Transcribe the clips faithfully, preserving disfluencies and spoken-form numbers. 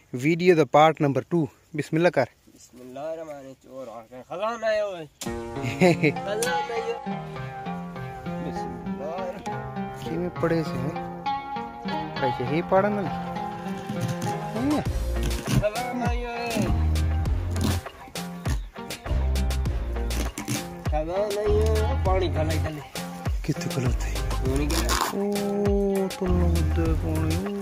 Video the part number two. बिस्मिल्लाह कर। बिस्मिल्लाहिर्रहमानिर्रहीम। खजाना है ओए। खजाना है। बिस्मिल्लाह। किमें पड़े से हैं? कैसे ही पढ़न वाली? खजाना है। खजाना है। पानी खलाई डाले। कितने खलोते हैं? पानी के। ओ तुम लोग दे पानी।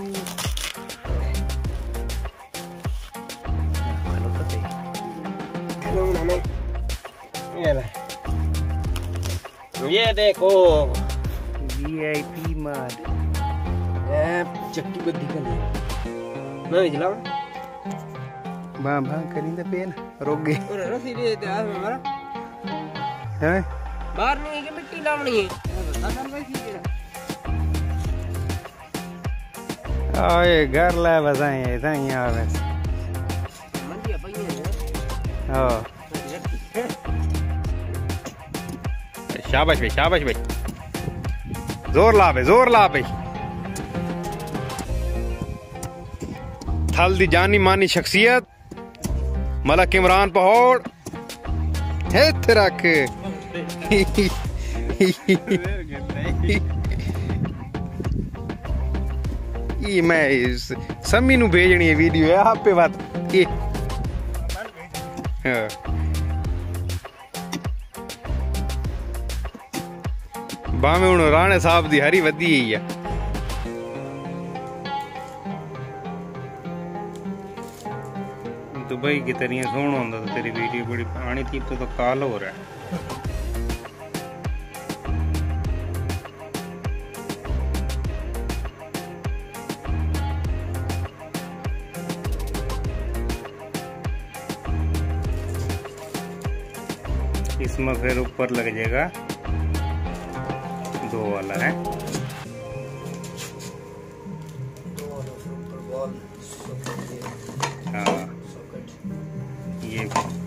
ये देखो वीआईपी मार चक्की बद्दी कर मैं चलाऊं बां बां करिंदा पेन रोक गए और रसी दे दे आ हमारा हैं बाहर नहीं कि मिट्टी लावनी है साधन वैसी है ओए घर ला बसाए ऐसा ही आ बस मंदिया पई है ओ शाबाश भाई शाबाश भाई जोर ला भाई जोर ला भाई थल दी जानी मानी शख्सियत मलक इमरान पहाड़ है रख ये मैं सम्मी नू भेजनी है वीडियो है आप पे बात ये हाँ बामे हूँ राणे साहब दी हरी वधी ही है दुबई की तरह सोना होता तो तेरी वीडियो बड़ी आनी थी तो, तो काल हो रहा है इसमें फिर ऊपर लग जाएगा दो वाला है हाँ ये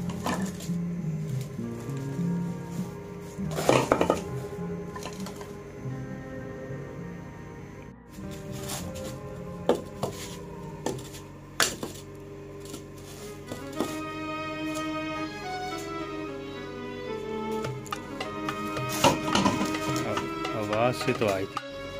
आवाज से तो आई थी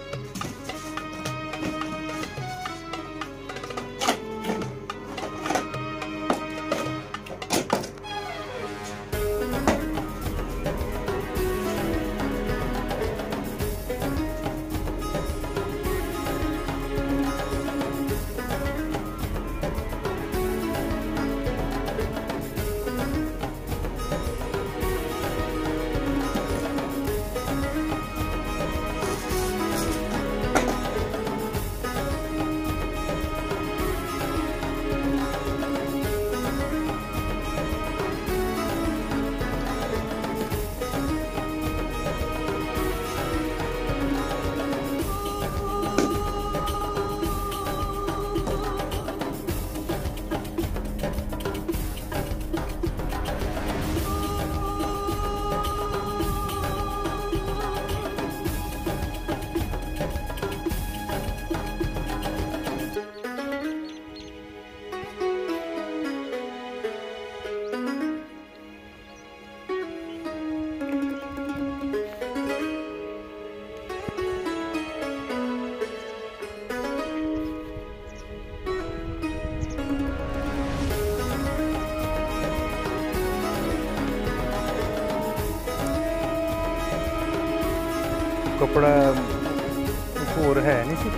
कपड़ा होर है नहीं सी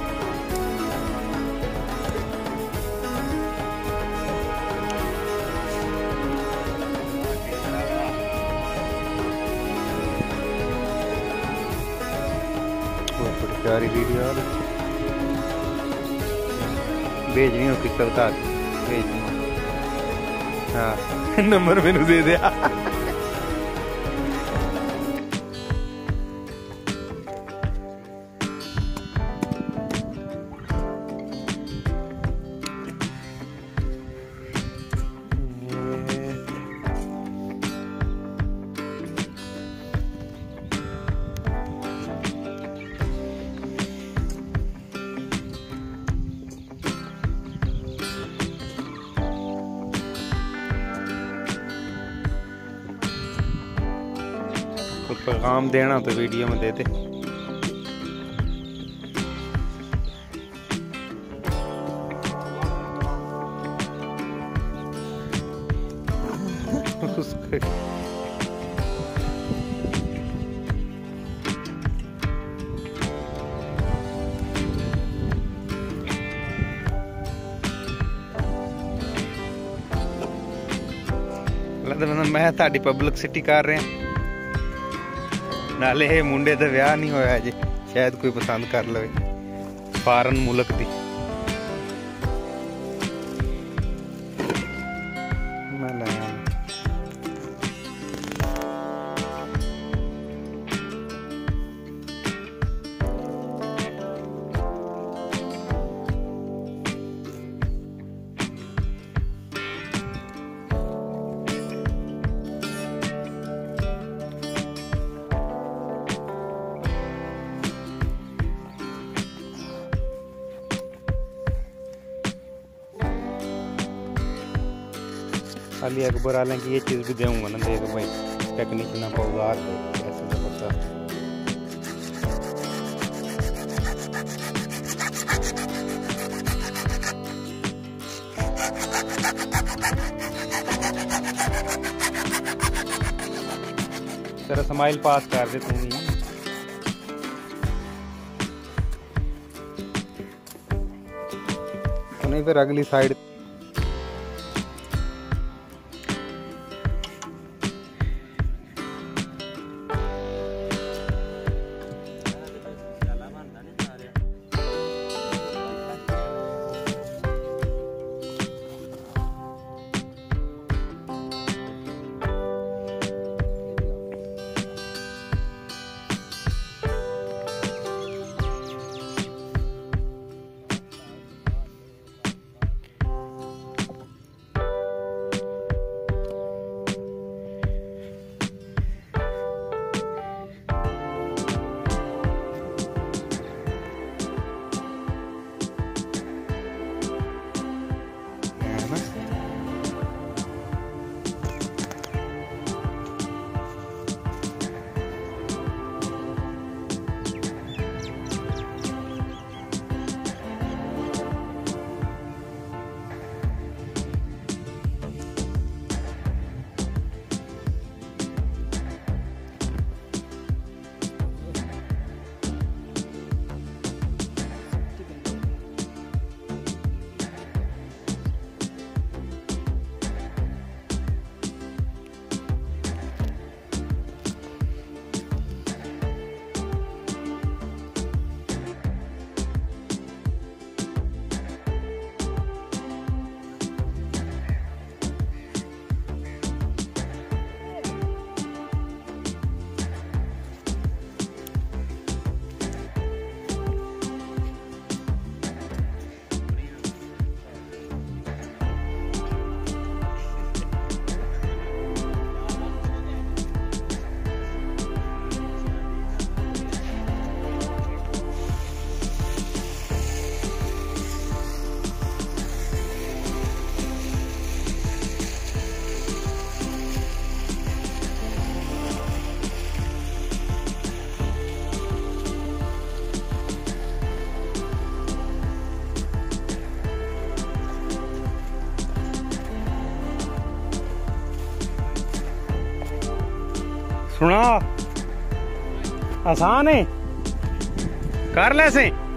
बड़ी प्यारी वीडियो आ रही भेजनी हो पिक्चर का भेजनी हाँ नंबर मैनू दे दिया पैगाम देना तो वीडियो में दे दे। मैं ताड़ी पब्लिसिटी कर रहा नाले ये मुंडे का विआह नहीं होया जी, शायद कोई पसंद कर ले फॉरेन मुल्क दी। मैं लाया अली अकबर आलम की ये चीज़ भी दूंगा ना, दे दो भाई टेक्नीशियन आप औजार दो ऐसे जबरदस्त। तेरा स्माइल पास कर दे तू ही तो नहीं, फिर अगली साइड सुना आसान है कर ले से।